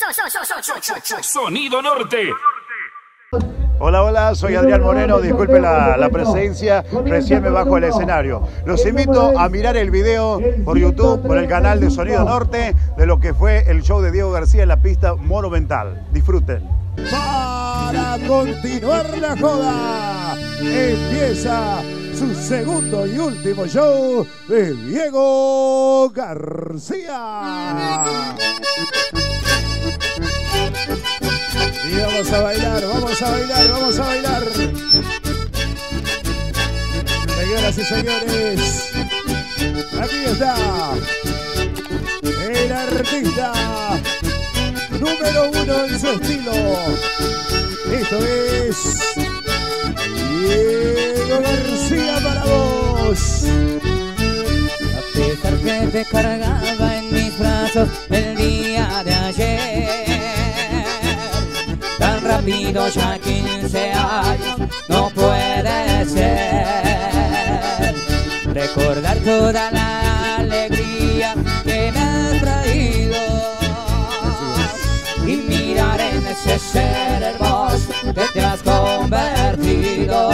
Sonido Norte. Hola, hola, soy Adrián Moreno, disculpe la presencia, recién me bajo el escenario. Los invito a mirar el video por YouTube, por el canal de Sonido Norte, de lo que fue el show de Diego García en la pista Monumental. Disfruten. Para continuar la joda, empieza su segundo y último show de Diego García. Y vamos a bailar, vamos a bailar, vamos a bailar. Señoras y señores, aquí está el artista número uno en su estilo. Esto es Diego García para vos. A pesar que te cargaba en mis brazos el día de ayer, tan rápido ya 15 años no puede ser. Recordar toda la alegría que me has traído y mirar en ese ser hermoso que te has convertido.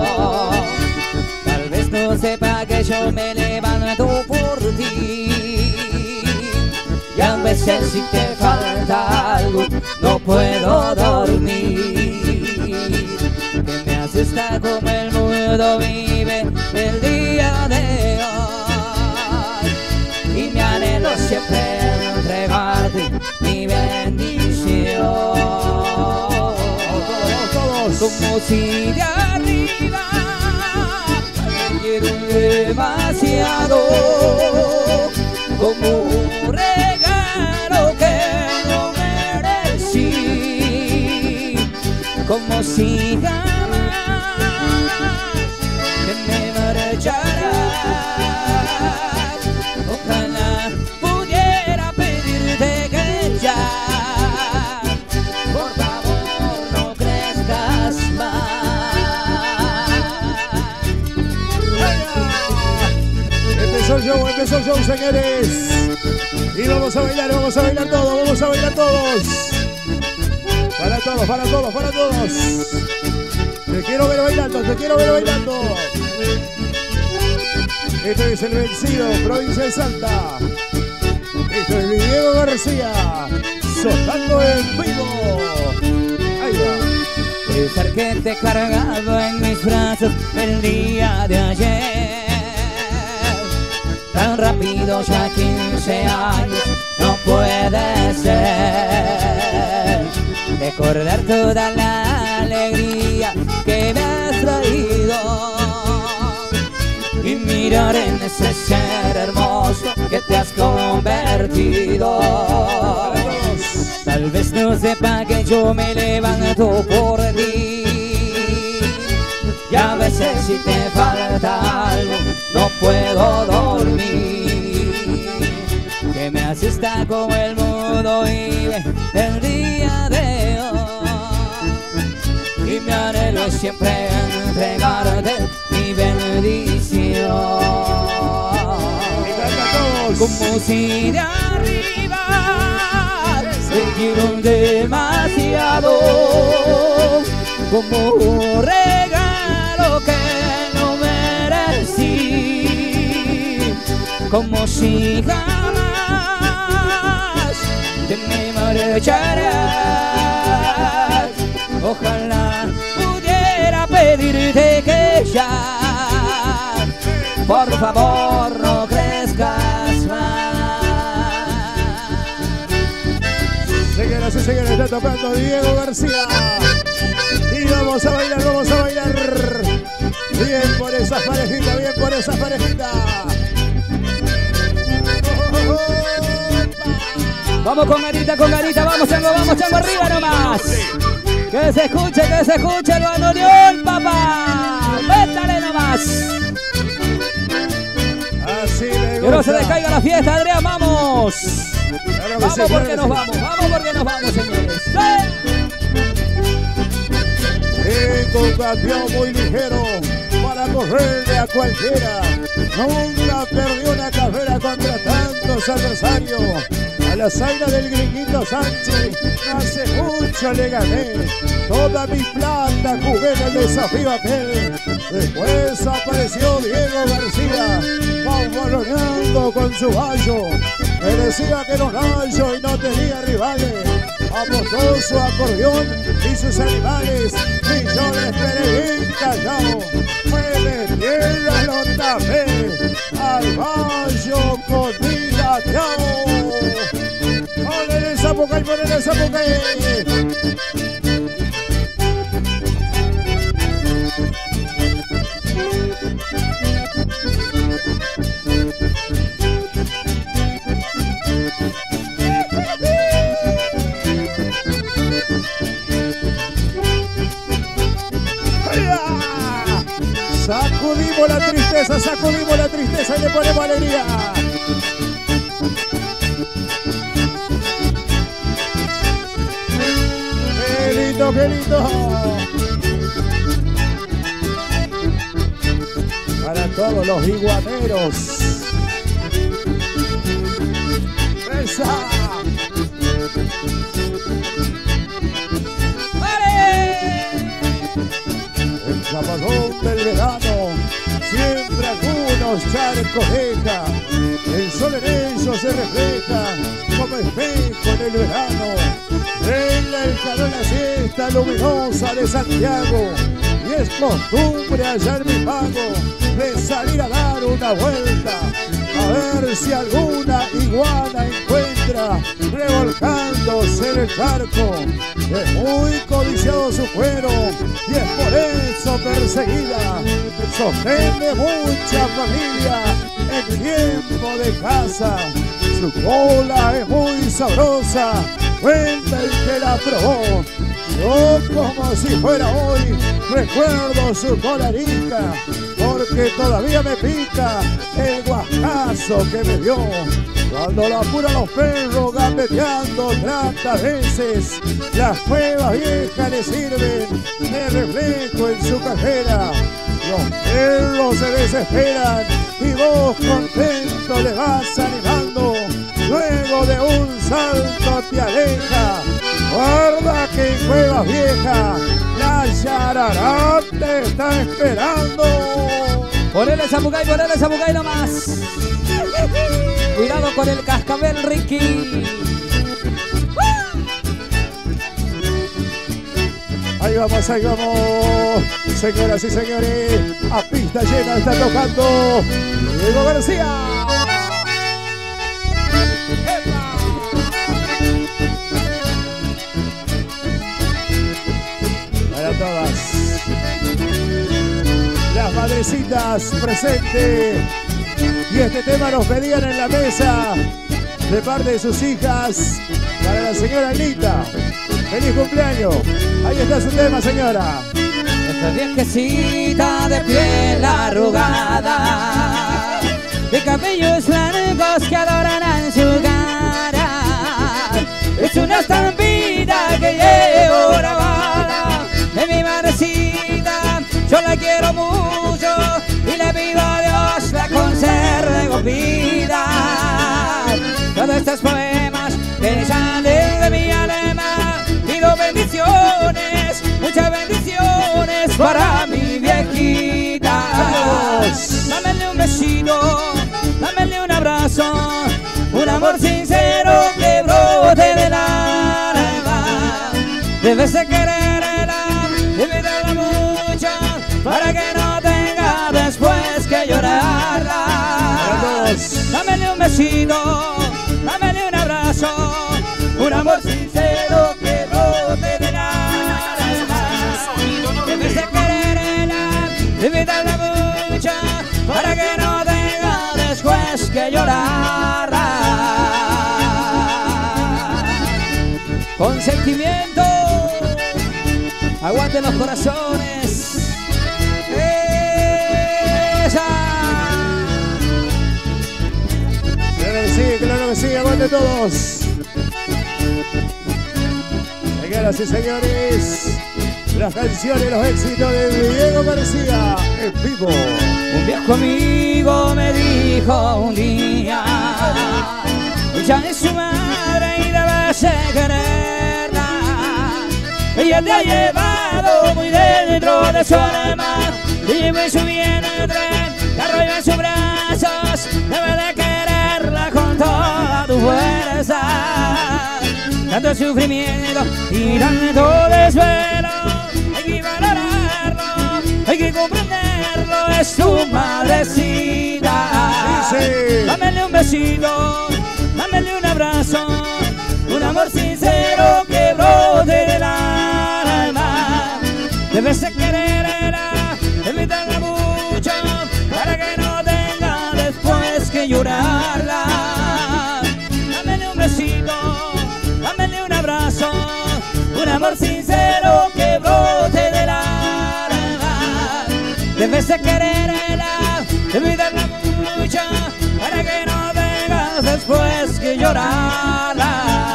Tal vez no sepa que yo me levanto por ti, y a veces si te falta algo no puedo dormir. Que me asusta como el mundo vive el día de hoy, y mi anhelo siempre entregarte mi bendición. Como si de arriba me quiero demasiado, como un regalo que no merecí, como si jamás que me marcharás. Ojalá pudiera pedirte que ya, por favor, no crezcas más. Empezó el show, señores. Y vamos a bailar todos, vamos a bailar todos. Para todos, para todos, para todos. Te quiero ver bailando, te quiero ver bailando. Esto es el Vencido, provincia de Salta. Esto es Diego García, sonando en vivo. Ahí va. Pensar que te he cargado en mis brazos el día de ayer, tan rápido ya 15 años no puede ser. Recordar toda la alegría que me has traído y mirar en ese ser hermoso que te has convertido. Tal vez no sepa que yo me levanto por ti, y a veces si te falta algo no puedo dormir. Que me asusta como el mundo vive el día de hoy, y mi anhelo es siempre entregarte mi bendición. Como si de arriba te quiero demasiado, como un regalo que no merecí, como si jamás te me marcharás. Ojalá pudiera pedirte que ya, por favor, no crezcas más. Señoras y señores, está tocando Diego García. Y vamos a bailar, vamos a bailar. Bien por esas parejitas, bien por esas parejitas. Vamos con garita, vamos chango arriba nomás. Que se escuche el bandoneón, papá. Métale nomás. Así me gusta. Que no se descaiga la fiesta, Adrián, vamos. Claro Vamos sí, porque claro nos sí. vamos señores. Tengo un campeón muy ligero para correrle a cualquiera. Nunca perdió una carrera contra tantos adversarios. la zaina del Gringuito Sánchez. No hace mucho le gané toda mi plata, jugué en el desafío aquel. Después apareció Diego García, bamboleando con su gallo. Me decía que era un gallo y no tenía rivales. Apostó su acordeón y sus animales, y yo le esperé bien callado. Me metí a los tapé, al gallo con mi gateao. ¡Ponle el zapucay, ponle el zapucay! Sacudimos la tristeza y le ponemos alegría. ¡Qué lindo, qué lindo! Para todos los iguaneros. ¡Esa! El chapadón del verano, siempre algunos charcos deja, el sol en ellos se refleja como espejo en el verano. Venga el calor, la siesta luminosa de Santiago, y es costumbre allá en mi pago de salir a dar una vuelta, a ver si alguna iguana encuentra revolcándose en el charco. Es muy codiciado su cuero y es por eso perseguida. Sostén de mucha familia en tiempo de caza. Su cola es muy sabrosa, cuenta el que la probó. Yo como si fuera hoy recuerdo su cola rica, porque todavía me pica el guascazo que me dio. Cuando la apuran los perros gambeteando tantas veces, las cuevas viejas le sirven de reflejo en su carrera. Los perros se desesperan y vos contento le vas animando. Luego de un salto te aleja. Guarda que en cuevas viejas la yarará te está esperando. Ponele zapucay nomás. Cuidado con el cascabel, Ricky. Ahí vamos, señoras y señores, a pista llena está tocando Diego García. Para todas las madrecitas presentes, y este tema nos pedían en la mesa de parte de sus hijas para la señora Anita. ¡Feliz cumpleaños! Ahí está su tema, señora. Esta viejecita de piel arrugada, de cabellos blancos que adoran su cara, es una estampida que llevo grabada de mi madrecita. Yo la quiero mucho y le pido a Dios la conserve con vida. Todos estos poemas que salen de mi alma, pido bendiciones, muchas bendiciones para mi viejita. Dámele un besito, dámele un abrazo, un amor sincero que brote del alma. Debes de quererla, debes de darla mucho, para que no tenga después que llorarla. Dámele un besito, dámele un abrazo, un amor sincero que brote del alma. Debes de quererla, debes darla mucho, para que no tenga después que llorarla. Con sentimiento, aguante los corazones. Claro que sí, aguante todos. Señoras y señores, las canciones, los éxitos de Diego García en vivo. Un viejo amigo me dijo un día, Ella es su madre y debes de quererla. Ella te ha llevado muy dentro de su alma. Te lleva en su vientre, te arrolla en sus brazos. Debes de quererla con toda tu fuerza. Tanto sufrimiento y tanto desvelo, hay que valorarlo, hay que comprenderlo, es tu madrecita. Sí. Dámele un besito, dámele un abrazo, un amor sincero que brote del alma. Debes de quererla, evitarla mucho, para que no tenga después que llorarla. Dámele un besito, dámele un abrazo, un amor sincero que brote del alma. Debes de quererla, de cuidarla mucho, para que no tengas después que llorarla.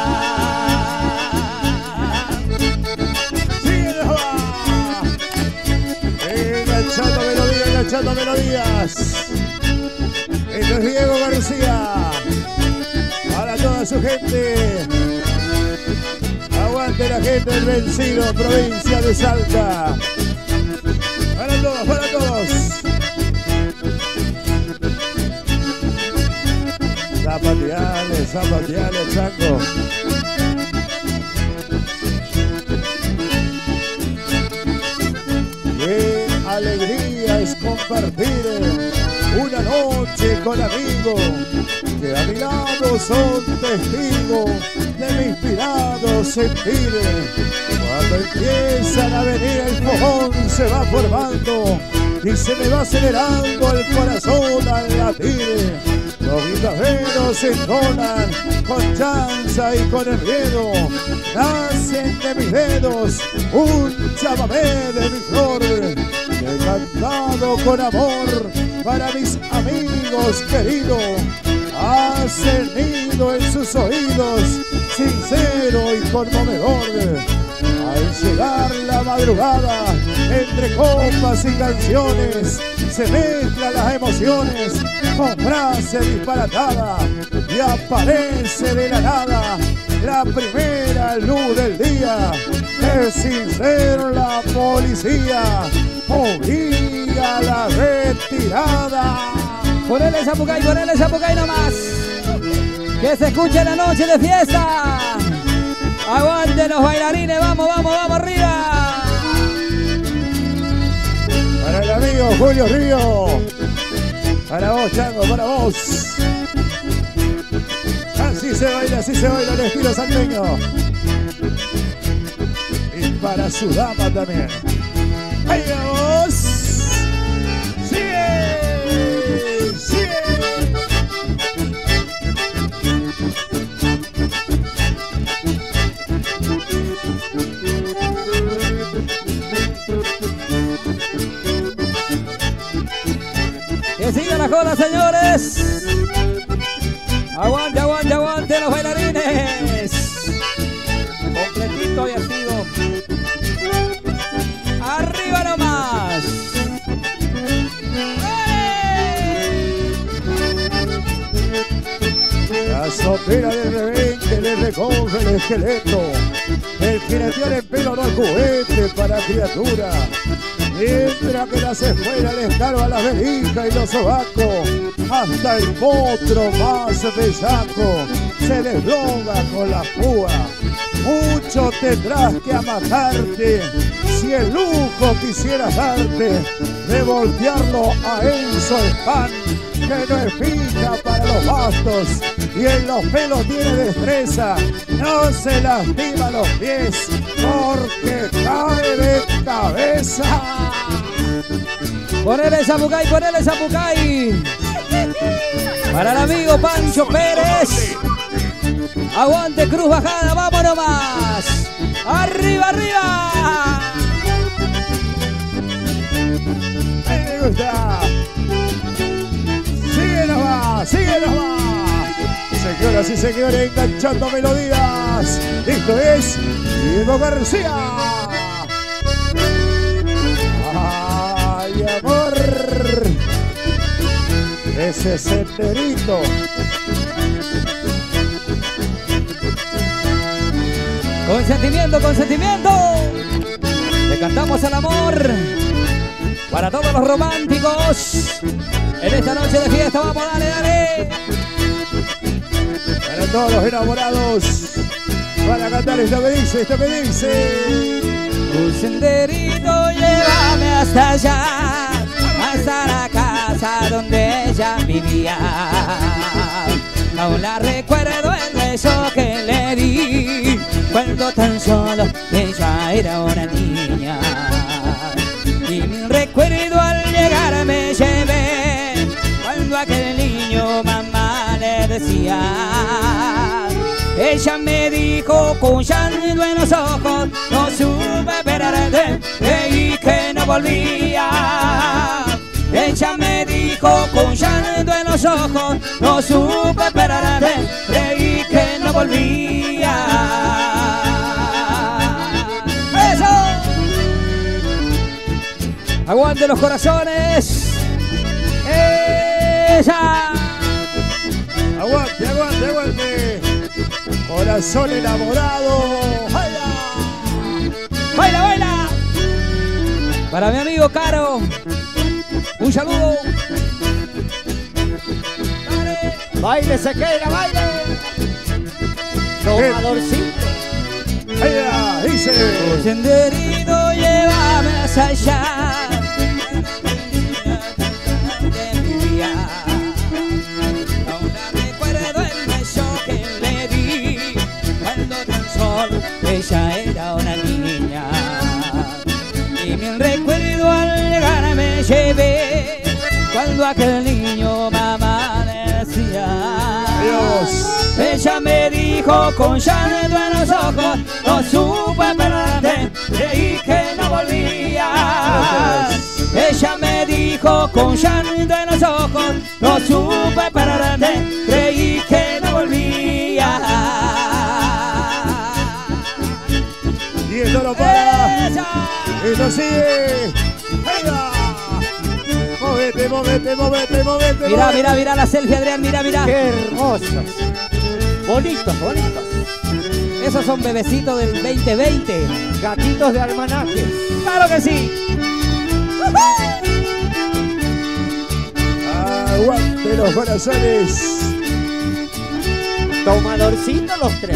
Enganchando melodías. Esto es Diego García. Para toda su gente. Aguante la gente del Vencido, provincia de Salta. Para todos, para todos. Zapateale, zapateale, Chango. Qué alegría es compartir una noche con amigos que a mi lado son testigos de mi inspirado sentir. Cuando empiezan a venir el fogón se va formando y se me va acelerando el corazón al latir. Los guitarreros se entonan con chanza y con el miedo. Nacen de mis dedos un chamamé de mi flor, he cantado con amor para mis amigos queridos. Hace nido en sus oídos, sincero y conmovedor. Al llegar la madrugada, entre copas y canciones, se mezclan las emociones con frase disparatada y aparece de la nada la primera luz del día. Es sincero la policía, obliga a la retirada. Ponele Zapucay nomás, que se escuche la noche de fiesta. Aguante los bailarines, vamos, vamos, vamos arriba. Para el amigo Julio Río, para vos Chango, para vos. Así se baila el estilo salteño. Y para su dama también. ¡Ahí vamos! ¡Sigue! ¡Sigue! Que siga la joda, señores. Aguante, aguante, aguante los bailarines. Completito y activo. Arriba nomás. La sopera del revén que le recorre el esqueleto. El jinetear en pelo no es juguete para criatura. Mientras que las escuelas les carga la verija y los sobacos, hasta el potro más bellaco se desloga con la púa. Mucho tendrás que amatarte si el lujo quisieras darte de voltearlo a Enzo Span, que no es fija para los bastos y en los pelos tiene destreza. No se lastima los pies porque cae de cabeza. Ponele Zapucay, ponele Zapucay. Para el amigo Pancho Pérez. Aguante Cruz Bajada, vamos nomás. Arriba, arriba. Ahí me gusta. Sigue nomás, sigue nomás. Señoras y señores, enganchando melodías. Esto es Diego García. Ay, amor. Ese senderito Con sentimiento, con sentimiento. Le cantamos al amor. Para todos los románticos. En esta noche de fiesta, vamos, dale, dale. Para todos los enamorados. Para cantar esto que dice, esto que dice. Un senderito, llévame hasta allá, hasta la casa donde ella vivía. Aún la recuerdo el beso que le di cuando tan solo ella era una niña. Y mi recuerdo al llegar me llevé cuando aquel niño mamá le decía. Ella me dijo con llanto en los ojos, no supe esperarte, creí que no volvía. Ella me dijo con llanto en los ojos, no supe esperarte, creí que no volvía. ¡Eso! ¡Aguante los corazones! ¡Esa! ¡Aguante, aguante, aguante! Corazón enamorado. ¡Baila! ¡Baila, baila! Para mi amigo Caro, un saludo. Dale. Baile, Sequeira, baile. Tomadorcito. ¡Baila! Dice. Tu senderito, llévame hasta allá. De mi vida. Aún recuerdo el beso que le di cuando tan solo ella era una niña. Y mi recuerdo al llegar me llevé cuando aquel niño mamá le decía. Dios. Ella me dijo con llanto en los ojos, no supe esperarte, creí que no volvía. Ella me dijo con llanto en los ojos, no supe esperarte, creí que no volvía. Y esto no para. Ella. Esto sigue. ¡Baila! Movete, movete, movete, movete. Mira, movete. mira, mira la selfie, Adrián, mira, mira. Qué hermosos. Bonitos, bonitos. Esos son bebecitos del 2020. Gatitos de almanaque. ¡Claro que sí! Aguante los corazones. Tomadorcito los tres.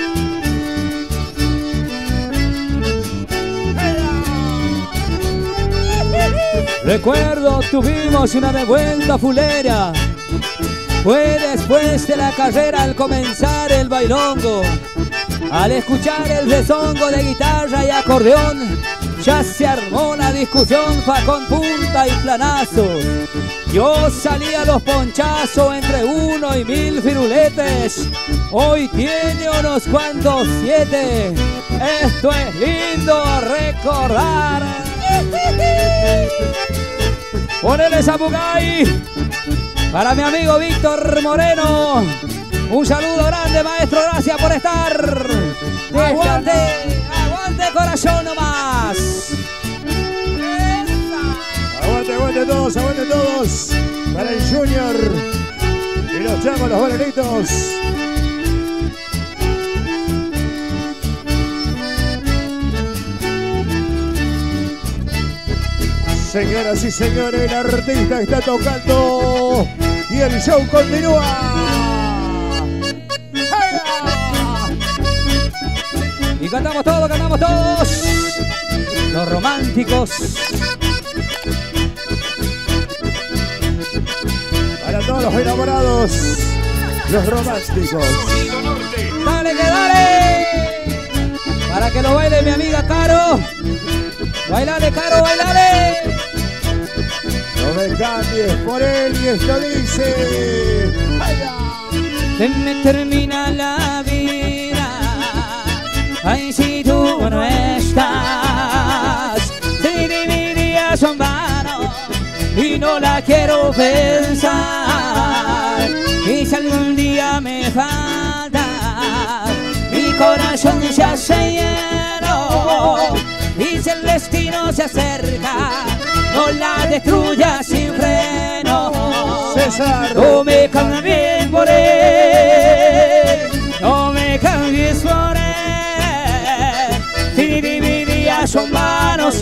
Recuerdo, tuvimos una revuelta fulera. Fue después de la carrera al comenzar el bailongo. Al escuchar el rezongo de guitarra y acordeón, ya se armó la discusión, facón, punta y planazos. Yo salí a los ponchazos entre 1 y 1000 firuletes. Hoy tiene unos cuantos 7. Esto es lindo a recordar. Ponele Zapucay para mi amigo Víctor Moreno. Un saludo grande, maestro, gracias por estar. Aguante, aguante corazón nomás. Aguante, aguante todos, aguante todos. Para el Junior y los chamos, los boleritos. Señoras y señores, el artista está tocando y el show continúa. Y cantamos todos, los románticos. Para todos los enamorados, los románticos. Dale que dale. Para que lo baile mi amiga Caro. Bailale, Caro, bailale. No me cambies por él y esto dice. Se me termina la vida. Ay, si tú no estás. Si mis días son vanos y no la quiero pensar. Y si algún día me falta, mi corazón ya se llenó. Y si el destino se acerca, no la destruya sin freno. César. No me cambies por él, no me cambies por él.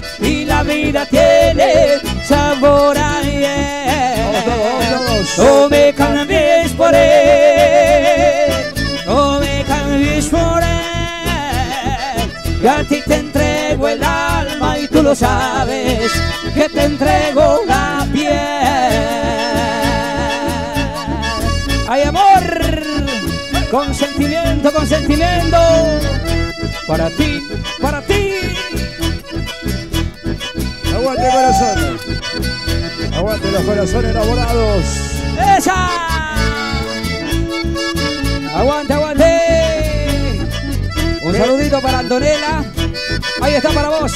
y la vida tiene sabor a hiel. No me cambies por él, no me cambies por él. Yo a ti te entrego el alma y tú lo sabes, que te entrego la piel. Hay amor, con sentimiento, para ti, para ti. Aguante corazón, aguante los corazones enamorados. ¡Esa! Aguante, aguante. Un saludito para Antonella. Ahí está para vos.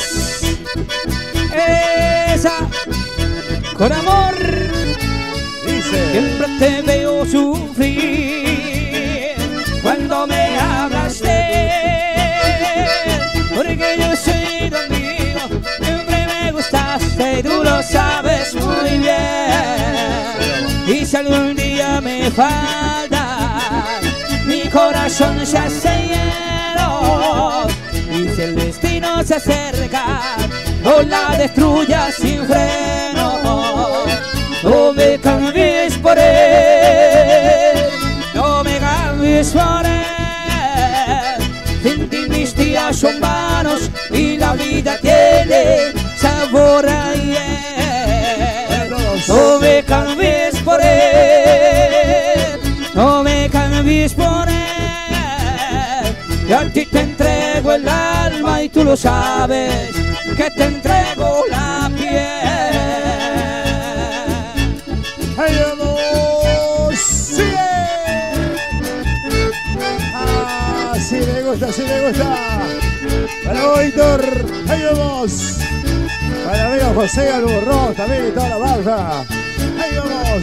Esa. Con amor. Dice. Siempre te veo sufrir cuando me hablas de él, porque yo soy tu amigo, siempre me gustaste y tú lo sabes muy bien. Y si algún día me falta, mi corazón se hace hielo. Y si el destino se acerca, no la destruyas sin freno. No me cambies por él, no me cambies por él. Sin ti mis días son vanos y la vida tiene sabor a hiel. No me cambies por él, no me cambies por él. Yo a ti te entrego el alma y tú lo sabes, que te entrego la piel. ¡Ahí vamos! ¡Sigue! ¡Ah, sí me gusta, sí me gusta! Para vos, Víctor, ¡ahí vamos! Para amigo José Alburrón también y toda la barra. ¡Ahí vamos!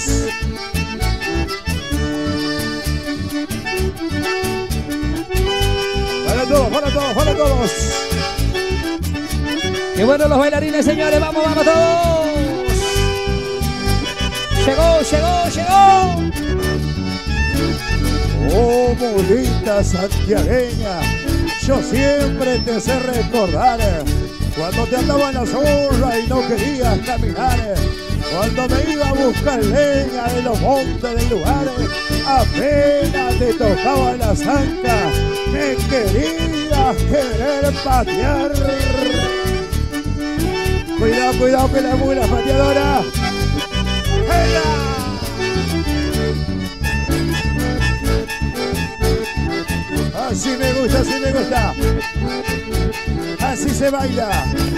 Para todos, para todos, para todos. ¡Qué buenos los bailarines, señores! ¡Vamos, vamos todos! ¡Llegó, llegó, llegó! Oh, bonita santiagueña, yo siempre te sé recordar cuando te andaba en la zorra y no querías caminar, cuando me iba a buscar leña de los montes del lugar, apenas te tocaba la zanca, me querías querer patear. Cuidado, cuidado que la mula pateadora. ¡Ella! Así me gusta, así me gusta. Así se baila.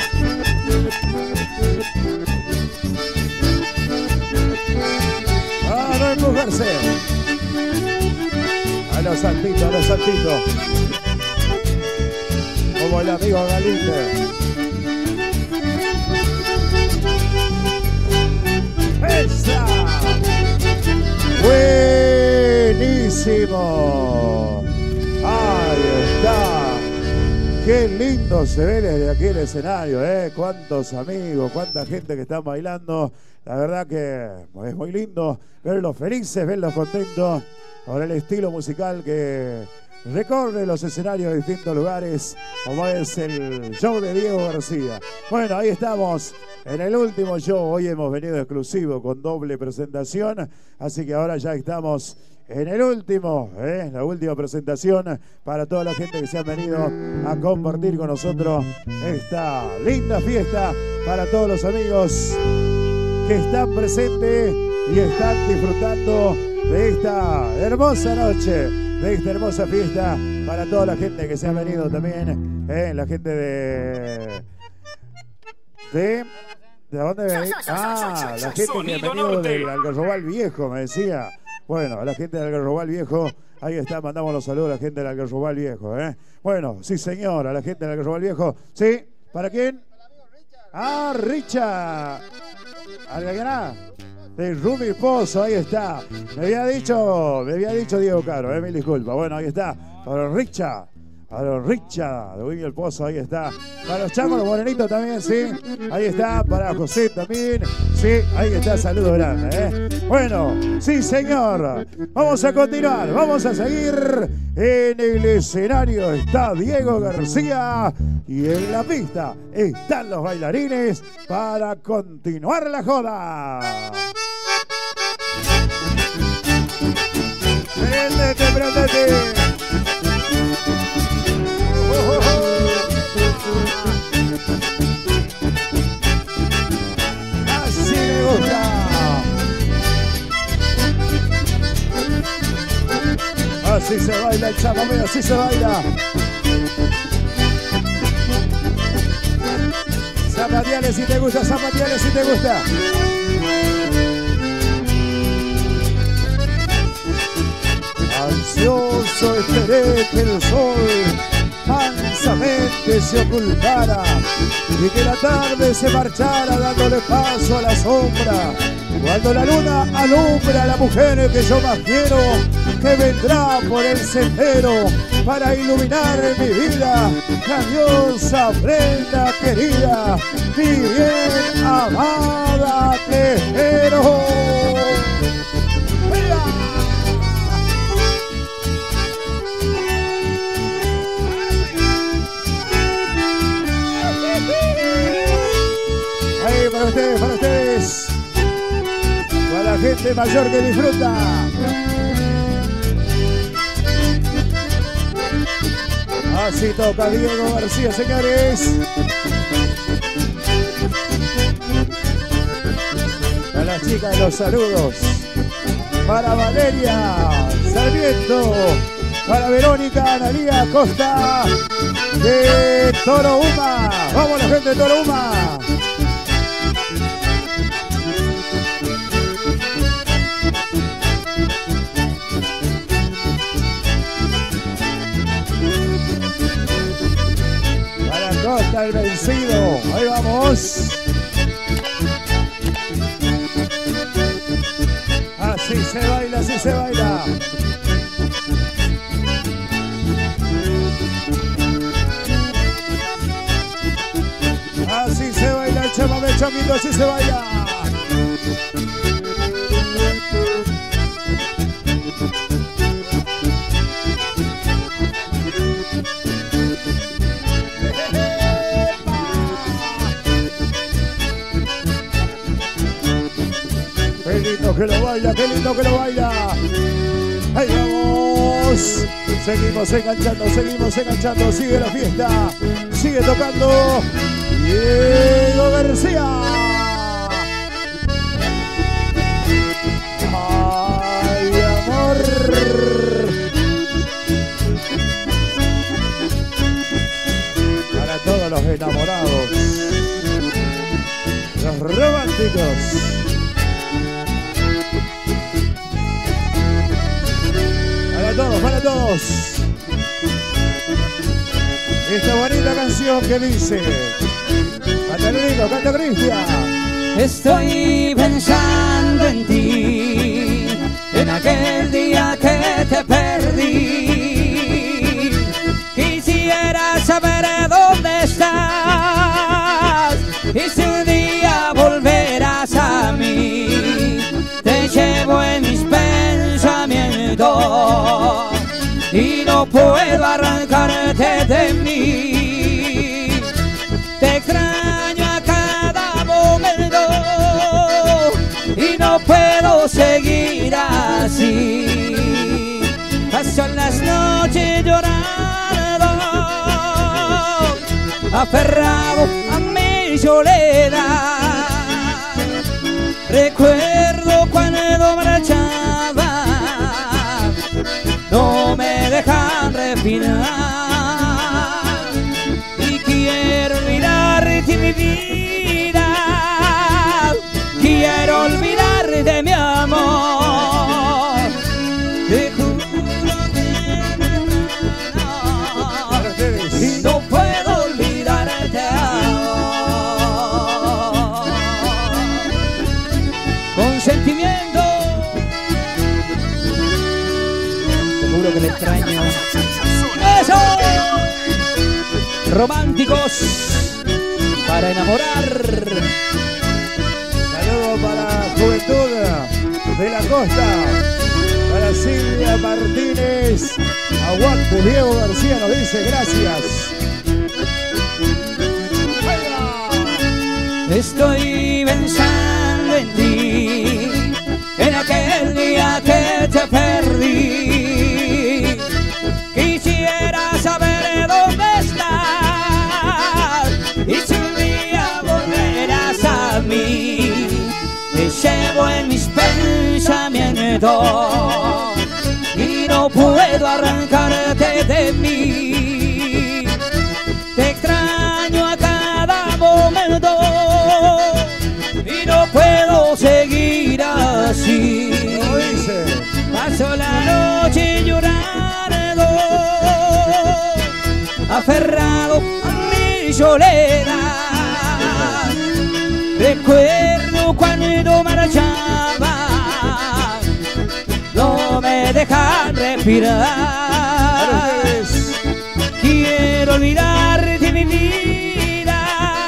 A no empujarse. A los saltitos, a los saltitos. Como el amigo Galite. ¡Esa! ¡Buenísimo! ¡Ahí está! ¡Qué lindo se ve desde aquí el escenario! Cuántos amigos, cuánta gente que está bailando. La verdad que es muy lindo verlos felices, verlos contentos con el estilo musical que recorre los escenarios de distintos lugares, como es el show de Diego García. Bueno, ahí estamos en el último show. Hoy hemos venido exclusivo con doble presentación, así que ahora ya estamos en el último, la última presentación para toda la gente que se ha venido a compartir con nosotros esta linda fiesta, para todos los amigos que están presentes y están disfrutando de esta hermosa noche, de esta hermosa fiesta, para toda la gente que se ha venido también, la gente ¿de dónde venís? Ah, la gente que ha venido del Algarrobal Viejo, me decía. Bueno, a la gente del Algarrobal Viejo, ahí está, mandamos los saludos a la gente del Algarrobal Viejo, Bueno, sí señor, a la gente del Algarrobal Viejo. ¿Sí? ¿Para quién? Ah, Richard. ¿Alguien? De Rumi Pozo, ahí está. Me había dicho Diego Caro, mil disculpas. Bueno, ahí está. Para Richard. A los Richard de Willy el Pozo, ahí está. Para los chacos, los morenitos también, sí. Ahí está, para José también. Sí, ahí está, saludo grande, ¿eh? Bueno, sí señor. Vamos a continuar, vamos a seguir. En el escenario está Diego García. Y en la pista están los bailarines para continuar la joda. ¡Prendete, prendete! Así me gusta. Así se baila el chamamé, así se baila. Zapatiales si te gusta, zapatiales si te gusta. Ansioso esperé que el sol mansamente se ocultara y que la tarde se marchara dándole paso a la sombra. Cuando la luna alumbra a la mujer que yo más quiero, que vendrá por el sendero para iluminar mi vida, grandiosa prenda querida, mi bien amada, te espero. Ahí para ustedes, para ustedes. Para la gente mayor que disfruta. Así toca Diego García, señores. A las chicas los saludos. Para Valeria Sarmiento. Para Verónica Analía Costa de Torohuma. Vamos la gente de Torohuma. Costa el vencido, ahí vamos. Así se baila, así se baila. Así se baila el chamamé, chamito, así se baila. Qué lindo que lo baila, qué lindo que lo baila. Ahí vamos. Seguimos enganchando, sigue la fiesta. Sigue tocando Diego García. Ay, amor. Para todos los enamorados, los románticos. Para todos. Esta bonita canción que dice: canta Lurito, canta Cristian. Estoy pensando en ti, en aquel día que te perdí. Quisiera saber dónde estás y si un día volverás a mí. Te llevo en mis pensamientos y no puedo arrancarte de mí. Te extraño a cada momento y no puedo seguir así. Paso las noches llorando, aferrado a mi soledad. Recuerdo cuando marchaba, no me dejan respirar. Y quiero olvidarte mi vida, quiero olvidarte mi amor. Te juro que y no puedo olvidarte ahora. Con sentimiento te juro que le extraño. ¡Eso! románticos para enamorar. Saludos para la juventud de la costa, para Silvia Martínez. Aguante, Diego García nos dice gracias. Estoy pensando en ti, en aquel día que te perdí. Quisiera saber dónde estás y si un día volverás a mí. Te llevo en mis pensamientos y no puedo arrancarte de mí. Te extraño a cada momento y no puedo seguir así. Paso la noche llorando, aferrado a mi soledad. Recuerdo cuando marchaba, no me dejan respirar. Quiero olvidarte mi vida,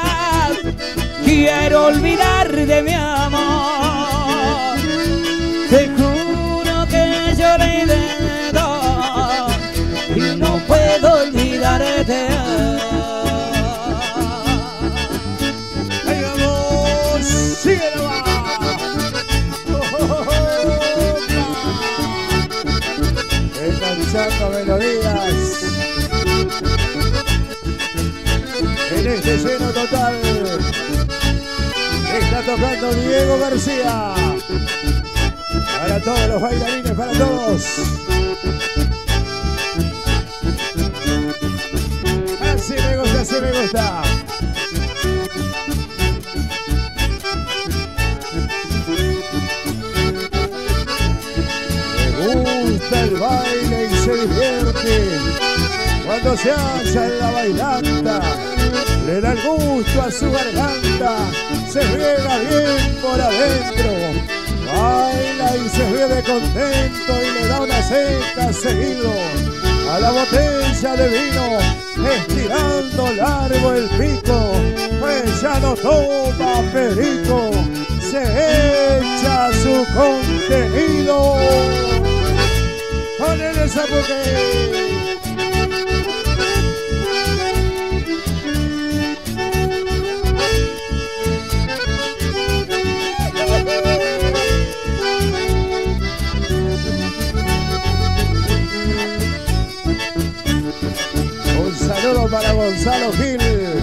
quiero olvidar de mi amor. Te juro que lloré dentro y no puedo olvidarte. ¡Ahí vamos! ¡Síguelo! Enganchando melodías en este lleno total. Está tocando Diego García. Para todos los bailarines, para todos. Así me gusta, así me gusta. Le gusta el baile y se divierte. Cuando se halla en la bailanta, le da el gusto a su garganta. Se riega bien por adentro. Baila y se ríe de contento y le da una seca seguido a la botella de vino, estirando largo el pico, pues ya no toma perico, se echa su contenido. Con el zapuque. Para Gonzalo Gil,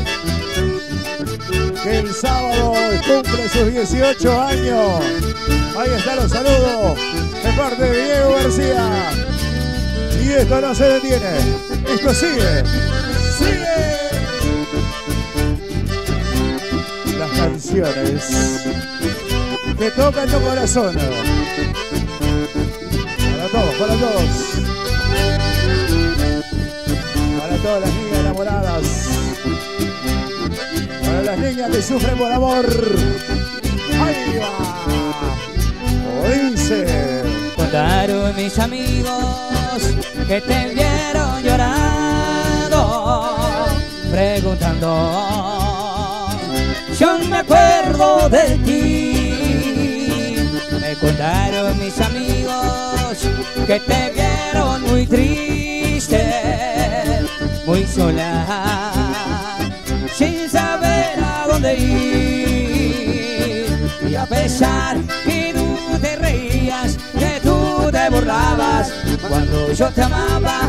que el sábado cumple sus 18 años. Ahí están los saludos de parte de Diego García. Y esto no se detiene, esto sigue, sigue. Las canciones que tocan tu corazón. Para todos, para todos. Para todas las niñas enamoradas, para las niñas que sufren por amor. ¡Ahí va! Dice. Contaron mis amigos que te vieron llorando, preguntando, yo me acuerdo de ti. Me contaron mis amigos que te vieron muy triste, muy sola, sin saber a dónde ir. Y a pesar que tú te reías, que tú te burlabas cuando yo te amaba.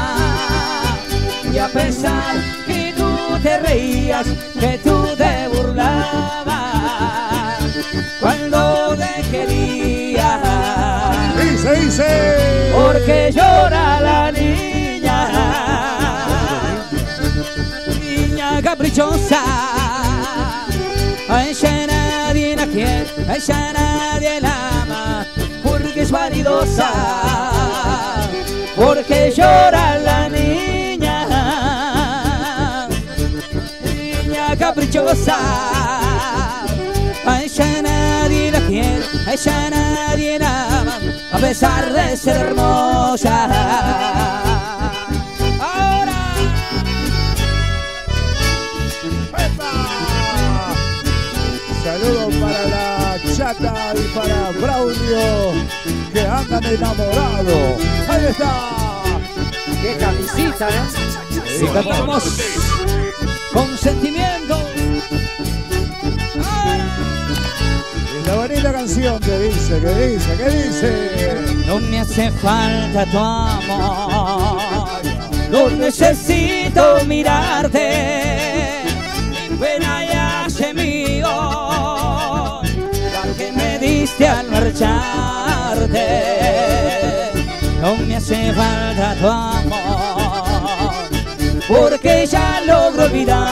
Y a pesar que tú te reías, que tú te burlabas cuando te quería. Dice, dice. Porque llora la niña, niña caprichosa. A ella nadie la quiere, a ella nadie la ama, porque es vanidosa. Porque llora la niña, niña caprichosa. A ella nadie la quiere, a ella nadie la ama, a pesar de ser hermosa. Ahora Saludos para la Chata y para Braulio, que andan enamorados. Ahí está. Qué camisita, ¿no? Si cantamos con sentimiento. La bonita canción que dice. No me hace falta tu amor, no necesito mirarte, mi pena ya se mío, la que me diste al marcharte. No me hace falta tu amor, porque ya logro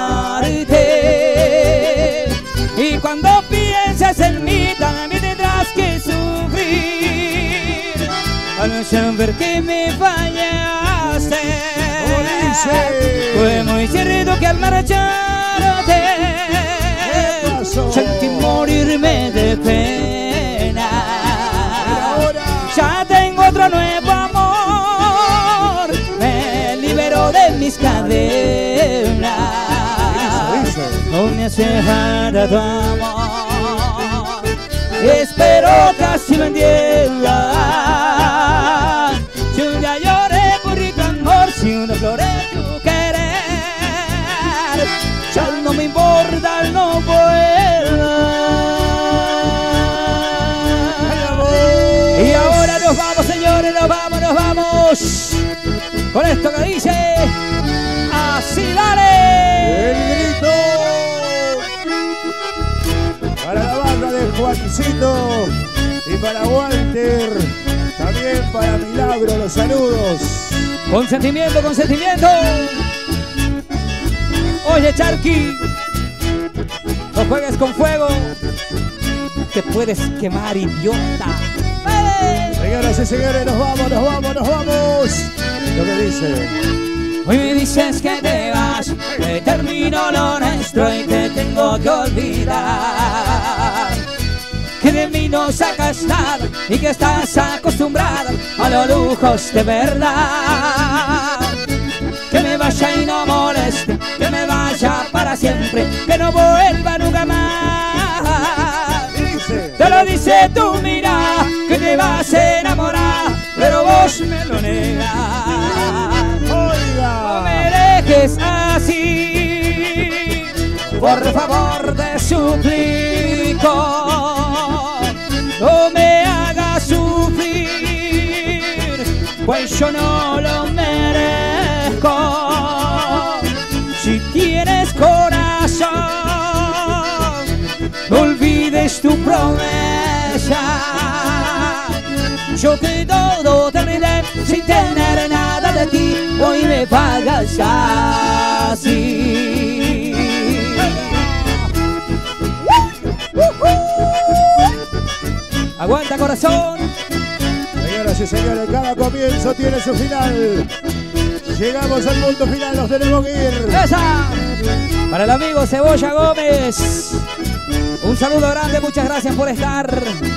olvidarte. Y cuando pienses en mí también tendrás que sufrir al saber que me fallaste. Fue muy cierto que al marcharte sentí morirme de pena. Ya tengo otro nuevo amor, me libero de mis cadenas. No me hace falta tu amor, espero que así me entiendas. Si un día lloré por tu amor, si una flor es tu querer, ya no me importa, no vuelvas. Y ahora nos vamos, señores, nos vamos con esto que dice así, dale. El grito para la banda de Juancito y para Walter, también para Milagro, los saludos. Con sentimiento, con sentimiento. Oye, Charqui, no juegues con fuego, te puedes quemar, idiota. ¡Vale! Señoras y señores, nos vamos. Lo que dice. Hoy me dices que te vas, que terminó lo nuestro y que tengo que olvidar, que de mí no sacas nada y que estás acostumbrada a los lujos de verdad. Que me vaya y no moleste, que me vaya para siempre, que no vuelva nunca más. Te lo dice tu mirada, que te vas a enamorar, pero vos me lo negas. No me dejes así, por favor te suplico, no me hagas sufrir, pues yo no lo merezco. Si tienes corazón, no olvides tu promesa. Yo que todo terminé sin tener nada de ti, hoy me pagas así. Aguanta, corazón. Señoras y señores, cada comienzo tiene su final. Llegamos al punto final, nos tenemos que ir. ¡Esa! Para el amigo Cebolla Gómez, un saludo grande, muchas gracias por estar.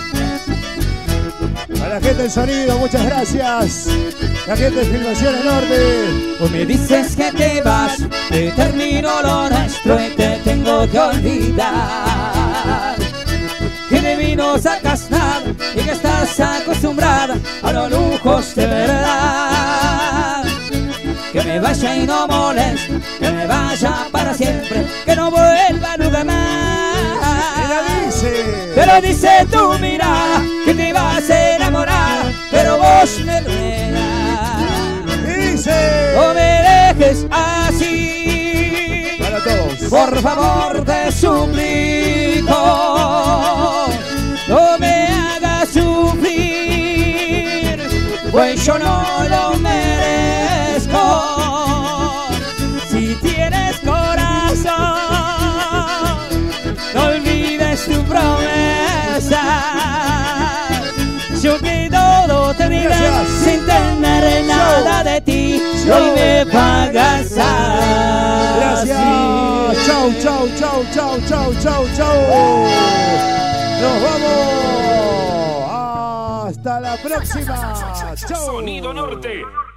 A la gente del sonido, muchas gracias. La gente de Filmaciones Norte. Pues me dices que te vas, que termino lo nuestro y te tengo que olvidar, que de mí no sacas nada y que estás acostumbrada a los lujos de verdad. Que me vaya y no moleste, que me vaya para siempre, que no vuelva nunca más. Te lo dice tu mirada, que te vas a enamorar, pero vos me lo negas. No me dejes así, para todos. Por favor te suplico, no me hagas sufrir, pues yo no lo merezco. Si tienes corazón, no olvides tu promesa. Yo que todo te diré sin tener nada de ti, hoy me pagas así. Gracias. Chau. Nos vamos. Hasta la próxima. Chau. Sonido Norte.